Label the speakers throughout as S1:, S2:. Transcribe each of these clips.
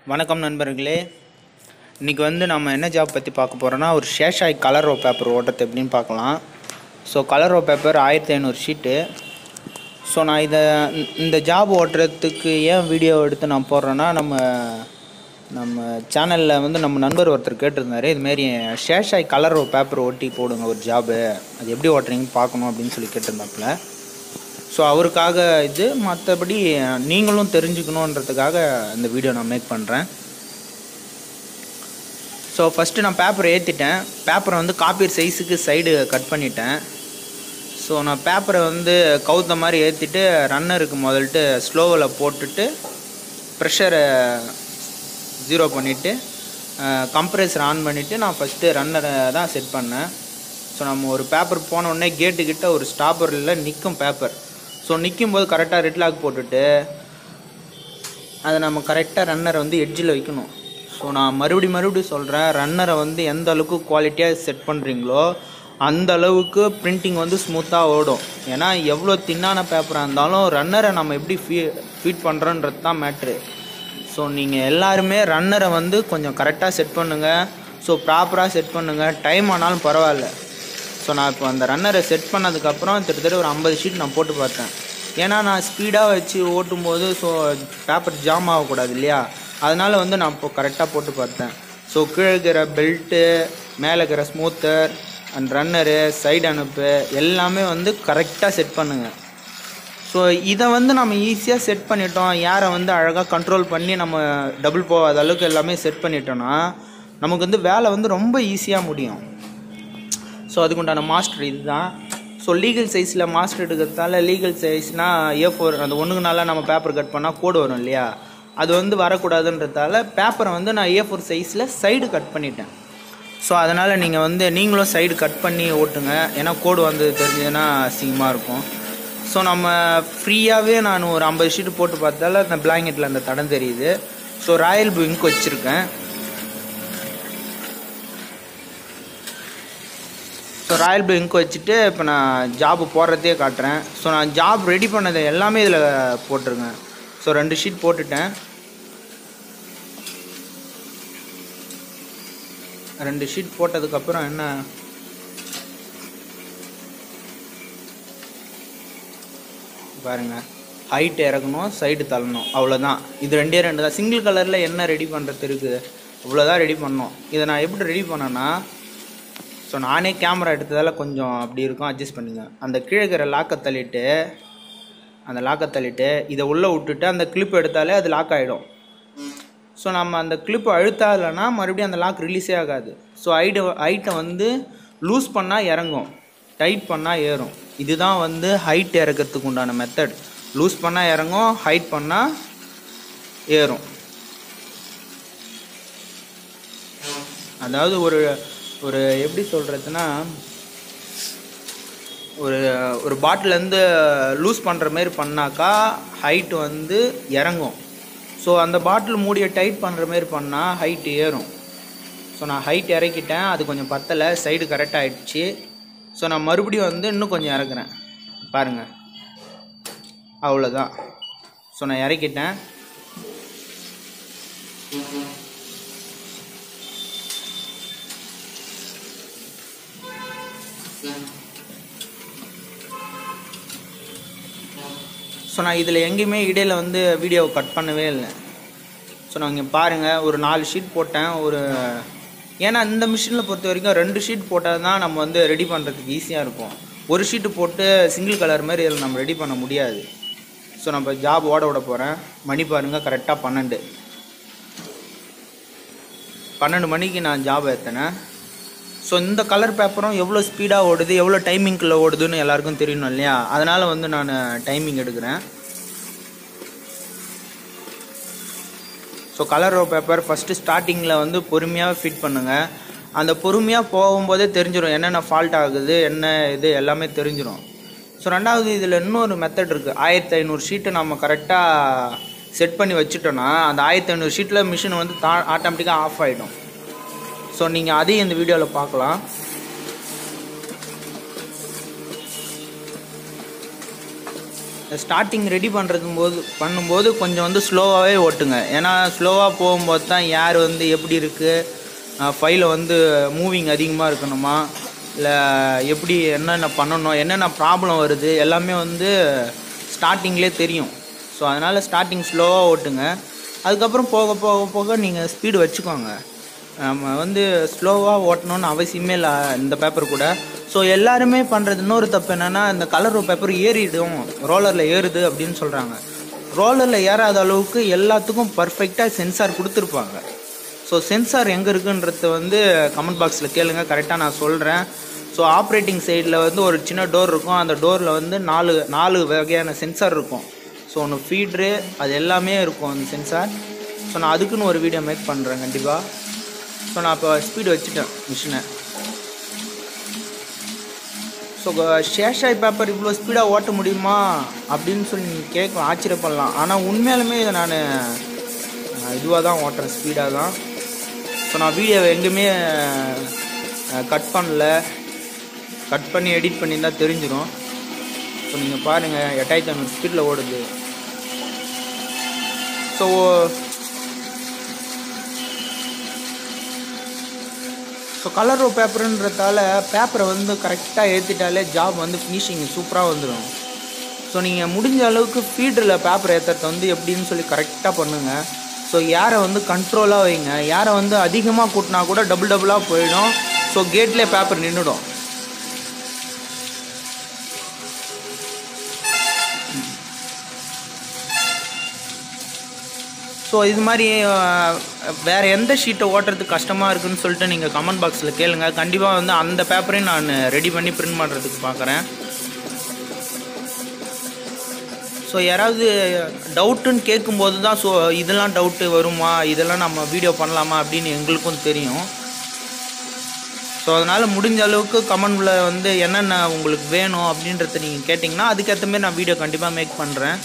S1: வணக்கம் நண்பர்களே. இன்றைக்கி வந்து நம்ம என்ன ஜாப் பற்றி பார்க்க போகிறோன்னா, ஒரு ஷேஷாய் கலர் ரோ பேப்பர் ஓட்டுறது எப்படின்னு பார்க்கலாம். So colour row paper 1500 sheet. So நான் இந்த ஜாப் ஓட்டுறதுக்கு ஏன் வீடியோ எடுத்து நான் போடுறேன்னா, நம்ம சேனலில் வந்து நம்ம நண்பர் ஒருத்தர் கேட்டிருந்தாரு, இதுமாரி ஷேஷாய் கலர் ரோ பேப்பர் ஓட்டி போடுங்க ஒரு ஜாபு, அது எப்படி ஓட்டுறீங்கன்னு பார்க்கணும் அப்படின்னு சொல்லி கேட்டிருந்தாப்புல. ஸோ அவருக்காக இது, மற்றபடி நீங்களும் தெரிஞ்சுக்கணுன்றதுக்காக இந்த வீடியோ நான் மேக் பண்ணுறேன். ஸோ ஃபஸ்ட்டு நான் பேப்பரை ஏற்றிட்டேன். பேப்பரை வந்து காப்பீர் சைஸுக்கு சைடு கட் பண்ணிட்டேன். ஸோ நான் பேப்பரை வந்து கவுத்த மாதிரி ஏற்றிட்டு ரன்னருக்கு முதல்ட்டு ஸ்லோவில் போட்டுட்டு ப்ரெஷரை 0 பண்ணிவிட்டு கம்ப்ரெஸர் ஆன் பண்ணிவிட்டு நான் ஃபஸ்ட்டு ரன்னரை தான் செட் பண்ணேன். ஸோ நம்ம ஒரு பேப்பர் போனோடனே கேட்டுக்கிட்ட ஒரு ஸ்டாப்பரில் நிற்கும் பேப்பர். ஸோ நிற்கும்போது கரெக்டாக ரெட் லாக் போட்டுட்டு அதை நம்ம கரெக்டாக ரன்னரை வந்து எட்ஜில் வைக்கணும். ஸோ நான் மறுபடியும் சொல்கிறேன், ரன்னரை வந்து எந்த அளவுக்கு குவாலிட்டியாக செட் பண்ணுறீங்களோ அந்த அளவுக்கு பிரிண்டிங் வந்து ஸ்மூத்தாக ஓடும். ஏன்னா எவ்வளோ தின்னான பேப்பராக இருந்தாலும் ரன்னரை நம்ம எப்படி ஃபீட் பண்ணுறோன்றது தான் மேட்ரு. ஸோ நீங்கள் எல்லாருமே ரன்னரை வந்து கொஞ்சம் கரெக்டாக செட் பண்ணுங்கள். ஸோ ப்ராப்பராக செட் பண்ணுங்கள், டைம் ஆனாலும் பரவாயில்ல. ஸோ நான் இப்போ அந்த ரன்னரை செட் பண்ணதுக்கப்புறம் கிட்டத்தட்ட ஒரு 50 ஷீட் நான் போட்டு பார்த்தேன். ஏன்னா நான் ஸ்பீடாக வச்சு ஓட்டும்போது ஸோ பேப்பர் ஜாம் ஆகக்கூடாது இல்லையா, அதனால் வந்து நான் இப்போ கரெக்டாக போட்டு பார்த்தேன். ஸோ கீழே இருக்கிற பெல்ட்டு, மேலே இருக்கிற ஸ்மூத்தர் அண்ட் ரன்னரு, சைடு அனுப்பு எல்லாமே வந்து கரெக்டாக செட் பண்ணுங்கள். ஸோ இதை வந்து நம்ம ஈஸியாக செட் பண்ணிட்டோம், யாரை வந்து அழகாக கண்ட்ரோல் பண்ணி நம்ம டபுள் போகாத அளவுக்கு எல்லாமே செட் பண்ணிட்டோன்னா நமக்கு வந்து வேலை வந்து ரொம்ப ஈஸியாக முடியும். ஸோ அதுக்குண்டான மாஸ்டர் இது தான். ஸோ லீகல் சைஸில் மாஸ்டர் எடுக்கிறதால, லீகல் சைஸ்னால் A4 அந்த ஒன்றுக்குனால நம்ம பேப்பர் கட் பண்ணால் கோடு வரும் இல்லையா, அது வந்து வரக்கூடாதுன்றதால பேப்பரை வந்து நான் A4 சைஸில் சைடு கட் பண்ணிட்டேன். ஸோ அதனால் நீங்கள் வந்து நீங்களும் சைடு கட் பண்ணி ஓட்டுங்க, ஏன்னா கோடு வந்து தெரிஞ்சதுன்னா அசிங்கமாக இருக்கும். ஸோ நம்ம ஃப்ரீயாகவே நான் ஒரு 50 ஷீட்டு போட்டு பார்த்தால அந்த பிளாங்கெட்டில் அந்த தடம் தெரியுது. ஸோ ராயல் ப்ளூ இங்க் வச்சுருக்கேன். ஸோ ராயல் ப்ளூ இங்க் வச்சுட்டு இப்போ நான் ஜாப்பு போடுறதே காட்டுறேன். ஸோ நான் ஜாப் ரெடி பண்ணதை எல்லாமே இதில் போட்டிருக்கேன். ஸோ 2 ஷீட் போட்டுட்டேன். 2 ஷீட் போட்டதுக்கப்புறம் என்ன, பாருங்கள், ஹைட் இறக்கணும், சைடு தள்ளணும், அவ்வளோதான். இது 2 தான். சிங்கிள் கலரில் என்ன ரெடி பண்ணுறது இருக்குது, அவ்வளோதான் ரெடி பண்ணோம். இதை நான் எப்படி ரெடி பண்ணேன்னா, ஸோ நானே கேமரா எடுத்ததால் கொஞ்சம் அப்படி இருக்கும், அட்ஜஸ்ட் பண்ணிங்க. அந்த கீழே இருக்கிற லாக்கை தள்ளிட்டு இதை உள்ளே விட்டுட்டு அந்த கிளிப் எடுத்தாலே அது லாக் ஆகிடும். ஸோ நம்ம அந்த கிளிப்பு அழுத்தாலைன்னா மறுபடியும் அந்த லாக் ரிலீஸே ஆகாது. ஸோ ஹைட்டை வந்து லூஸ் பண்ணால் இறங்கும், டைட் பண்ணால் ஏறும். இதுதான் வந்து ஹைட் இறக்கிறதுக்கு உண்டான மெத்தட். லூஸ் பண்ணால் இறங்கும், ஹைட் பண்ணால் ஏறும். அதாவது ஒரு எப்படி சொல்கிறதுனா, ஒரு பாட்டிலேருந்து லூஸ் பண்ணுற மாரி பண்ணாக்கா ஹைட்டு வந்து இறங்கும். ஸோ அந்த பாட்டில் மூடியை டைட் பண்ணுற மாரி பண்ணால் ஹைட்டு ஏறும். ஸோ நான் ஹைட் இறக்கிட்டேன், அது கொஞ்சம் பத்தலை, சைடு கரெக்டாக ஆகிடுச்சு. ஸோ நான் மறுபடியும் வந்து இன்னும் கொஞ்சம் இறக்குறேன், பாருங்கள், அவ்வளோதான். ஸோ நான் இறக்கிட்டேன். ஸோ நான் இதில் எங்கேயுமே இடையில் வந்து வீடியோவை கட் பண்ணவே இல்லை. ஸோ நான் இங்கே பாருங்கள், ஒரு 4 ஷீட் போட்டேன். ஏன்னா இந்த மிஷினில் பொறுத்த வரைக்கும் 2 ஷீட் போட்டால் தான் நம்ம வந்து ரெடி பண்ணுறதுக்கு ஈஸியாக இருக்கும். ஒரு ஷீட்டு போட்டு சிங்கிள் கலர் மாதிரி இதில் நம்ம ரெடி பண்ண முடியாது. ஸோ நம்ம ஜாப் ஓட விட போகிறேன். மணி பாருங்கள், கரெக்டாக 12 மணிக்கு நான் ஜாப் ஏற்றினேன். ஸோ இந்த கலர் பேப்பரும் எவ்வளோ ஸ்பீடாக ஓடுது, எவ்வளோ டைமிங்கில் ஓடுதுன்னு எல்லாருக்கும் தெரியணும் இல்லையா, அதனால் வந்து நான் டைமிங் எடுக்கிறேன். So colour row paper first ஸ்டார்டிங்கில் வந்து பொறுமையாக ஃபிட் பண்ணுங்கள். அந்த பொறுமையாக போகும்போதே தெரிஞ்சிடும் என்னென்ன ஃபால்ட் ஆகுது, என்ன இது எல்லாமே தெரிஞ்சிடும். ஸோ ரெண்டாவது இதில் இன்னொரு மெத்தட் இருக்குது. 1500 ஷீட்டு நம்ம கரெக்டாக செட் பண்ணி வச்சுட்டோன்னா அந்த 1500 ஷீட்டில் மிஷின் வந்து ஆட்டோமேட்டிக்காக ஆஃப் ஆகிடும். ஸோ நீங்கள் அதையும் இந்த வீடியோவில் பார்க்கலாம். ஸ்டார்டிங் ரெடி பண்ணும்போது கொஞ்சம் வந்து ஸ்லோவாகவே ஓட்டுங்க. ஏன்னா ஸ்லோவாக போகும்போது தான் ஏர் வந்து எப்படி இருக்குது, ஃபைலை வந்து மூவிங் அதிகமாக இருக்கணுமா, இல்லை எப்படி என்னென்ன பண்ணணும், என்னென்ன ப்ராப்ளம் வருது எல்லாமே வந்து ஸ்டார்டிங்லேயே தெரியும். ஸோ அதனால் ஸ்டார்டிங் ஸ்லோவாக ஓட்டுங்க. அதுக்கப்புறம் போக போக போக நீங்கள் ஸ்பீடு வச்சுக்கோங்க. நம்ம வந்து ஸ்லோவாக ஓட்டணும்னு அவசியமே இல்லை இந்த பேப்பர் கூட. ஸோ எல்லாருமே பண்ணுறது இன்னொரு தப்பு என்னென்னா, இந்த கலர் பேப்பர் ஏறிடும், ரோலரில் ஏறுது அப்படின்னு சொல்கிறாங்க. ரோலரில் ஏறாத அளவுக்கு எல்லாத்துக்கும் பர்ஃபெக்டாக சென்சார் கொடுத்துருப்பாங்க. ஸோ சென்சார் எங்கே இருக்குன்றது வந்து கமெண்ட் பாக்ஸில் கேளுங்க, கரெக்டாக நான் சொல்கிறேன். ஸோ ஆப்ரேட்டிங் சைடில் வந்து ஒரு சின்ன டோர் இருக்கும். அந்த டோரில் வந்து நாலு வகையான சென்சார் இருக்கும். ஸோ ஒன்று ஃபீட்ரு, அது எல்லாமே இருக்கும் அந்த சென்சார். ஸோ நான் அதுக்குன்னு ஒரு வீடியோ மேக் பண்ணுறேன் கண்டிப்பாக. ஸோ நான் இப்போ ஸ்பீடு வச்சுட்டேன் மிஷினை. ஸோ ஷேஷாய் பேப்பர் இவ்வளோ ஸ்பீடாக ஓட்ட முடியுமா அப்படின்னு சொல்லி நீங்கள் கேட்கலாம், ஆச்சரியப்படலாம். ஆனால் உண்மையாலுமே இதை நான் இதுவாக தான் ஓட்டுறேன், ஸ்பீடாக தான். ஸோ நான் வீடியோவை எங்கேயுமே கட் பண்ணி எடிட் பண்ணி தான் தெரிஞ்சிடும். ஸோ நீங்கள் பாருங்கள் 8500 ஸ்பீடில் ஓடுது. ஸோ கலர் பேப்பருன்றதால பேப்பரை வந்து கரெக்டாக ஏற்றிட்டாலே ஜாப் வந்து ஃபினிஷிங் சூப்பராக வந்துடும். ஸோ நீங்கள் முடிஞ்ச அளவுக்கு ஃபீல்டில் பேப்பர் ஏற்றுறது வந்து எப்படின்னு சொல்லி கரெக்டாக பண்ணுங்கள். ஸோ ஏரை வந்து கண்ட்ரோலாக வைங்க. ஏரை வந்து அதிகமாக கூட்டினா கூட டபுளாக போயிடும். ஸோ கேட்லேயே பேப்பர் நின்றுடும். ஸோ இது மாதிரி வேறு எந்த ஷீட்டை ஓட்டுறதுக்கு கஷ்டமாக இருக்குதுன்னு சொல்லிட்டு நீங்கள் கமெண்ட் பாக்ஸில் கேளுங்க. கண்டிப்பாக வந்து அந்த பேப்பரையும் நான் ரெடி பண்ணி பிரிண்ட் பண்ணுறதுக்கு பார்க்குறேன். ஸோ யாராவது டவுட்டுன்னு கேட்கும்போது தான் ஸோ இதெல்லாம் டவுட்டு வருமா, இதெல்லாம் நம்ம வீடியோ பண்ணலாமா அப்படின்னு எங்களுக்கும் தெரியும். ஸோ அதனால் முடிஞ்ச அளவுக்கு கமெண்டில் வந்து என்னென்ன உங்களுக்கு வேணும் அப்படின்றத நீங்கள் கேட்டிங்கன்னா அதுக்கேற்ற மாதிரி நான் வீடியோ கண்டிப்பாக மேக் பண்ணுறேன்.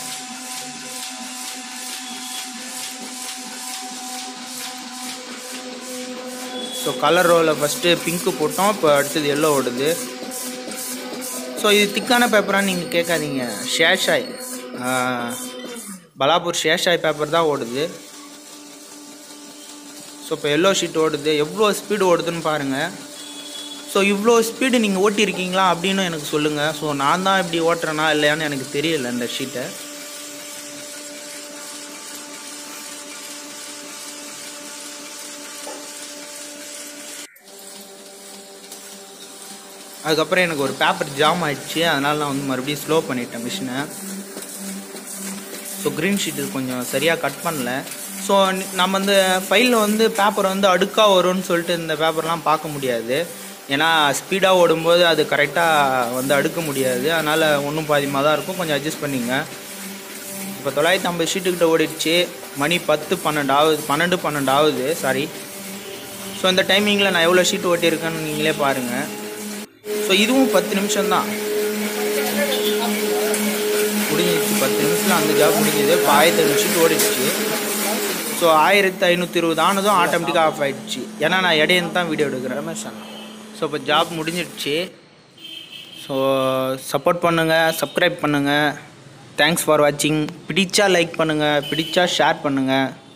S1: ஸோ கலர் ரோவில் ஃபஸ்ட்டு பிங்க்கு போட்டோம், இப்போ அடுத்தது எல்லோ ஓடுது. ஸோ இது திக்கான பேப்பரான்னு நீங்கள் கேட்காதீங்க, ஷேஷாய் பலாப்பூர் ஷேஷாய் பேப்பர் தான் ஓடுது. ஸோ இப்போ எல்லோ ஷீட் ஓடுது. எவ்வளோ ஸ்பீடு ஓடுதுன்னு பாருங்கள். ஸோ இவ்வளோ ஸ்பீடு நீங்கள் ஓட்டியிருக்கீங்களா அப்படின்னு எனக்கு சொல்லுங்கள். ஸோ நான் தான் இப்படி ஓட்டுறேனா இல்லையான்னு எனக்கு தெரியல இந்த ஷீட்டை. அதுக்கப்புறம் எனக்கு ஒரு பேப்பர் ஜாம் ஆகிடுச்சு, அதனால் நான் வந்து மறுபடியும் ஸ்லோ பண்ணிட்டேன் மிஷினை. ஸோ க்ரீன் ஷீட்டு கொஞ்சம் சரியாக கட் பண்ணல. ஸோ நம்ம வந்து ஃபைலில் வந்து பேப்பர் வந்து அடுக்காக வரும்னு சொல்லிட்டு இந்த பேப்பர்லாம் பார்க்க முடியாது. ஏன்னா ஸ்பீடாக ஓடும்போது அது கரெக்டாக வந்து அடுக்க முடியாது. அதனால் ஒன்றும் பாதிமாக தான் இருக்கும், கொஞ்சம் அட்ஜஸ்ட் பண்ணிங்க. இப்போ 950 ஷீட்டுக்கிட்ட ஓடிடுச்சு. மணி 12 ஆகுது சாரி. ஸோ இந்த டைமிங்கில் நான் எவ்வளோ ஷீட் ஓட்டியிருக்கேன்னு நீங்களே பாருங்கள். ஸோ இதுவும் 10 நிமிஷம் தான் முடிஞ்சிச்சு. 10 நிமிஷத்தில் அந்த ஜாப் முடிஞ்சது. இப்போ 1500 ஷீட் ஓடிடுச்சு. ஸோ 1520 ஆனதும் ஆட்டோமேட்டிக்காக ஆஃப் ஆகிடுச்சு. ஏன்னா நான் இடையின்னு தான் வீடியோ எடுக்கிறேன். ஸோ இப்போ ஜாப் முடிஞ்சிடுச்சு. ஸோ சப்போர்ட் பண்ணுங்கள், சப்ஸ்கிரைப் பண்ணுங்கள். தேங்க்ஸ் ஃபார் வாட்சிங். பிடிச்சா லைக் பண்ணுங்கள், பிடிச்சா ஷேர் பண்ணுங்கள்.